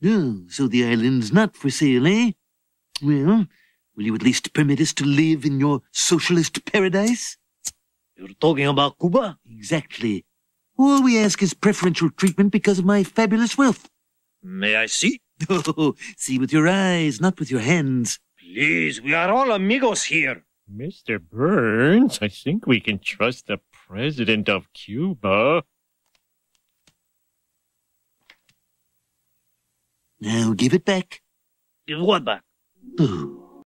Oh, so the island's not for sale, eh? Well, will you at least permit us to live in your socialist paradise? You're talking about Cuba? Exactly. All we ask is preferential treatment because of my fabulous wealth. May I see? Oh, see with your eyes, not with your hands. Please, we are all amigos here. Mr. Burns, I think we can trust the president of Cuba. Now give it back. Give what back? Oh,